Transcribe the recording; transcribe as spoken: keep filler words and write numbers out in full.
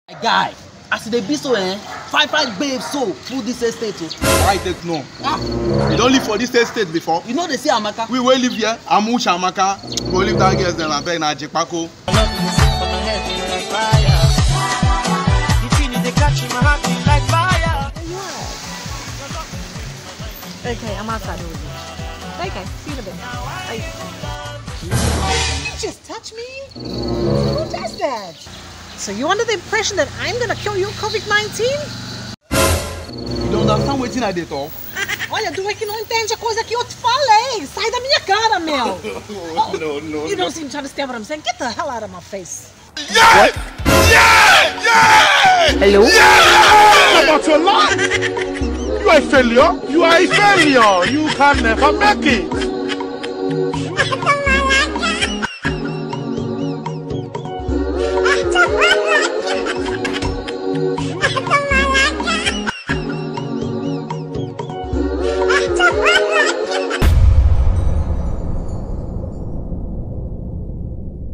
Guy, as they be so, eh? Five five babes so full this estate. I take no. Ah. You don't live for this estate before. You know they say Amaka. We will live here. Amusha Amaka. We will live that girls then and beg na Jekpako. Okay, I'm outside with you. Okay, see you in a bit. Bye. You just touch me? Who does that? So you under the impression that I'm gonna cure you COVID nineteen? You don't understand what I did talk? Olha, tu é que não entende a coisa que eu te falei. Sai da minha cara, meu. Oh, no, no, you no. don't seem to understand what I'm saying. Get the hell out of my face. Yeah! Yeah! Yeah! Hello? Yeah! About your life! You are a failure. You are a failure. You can never make it.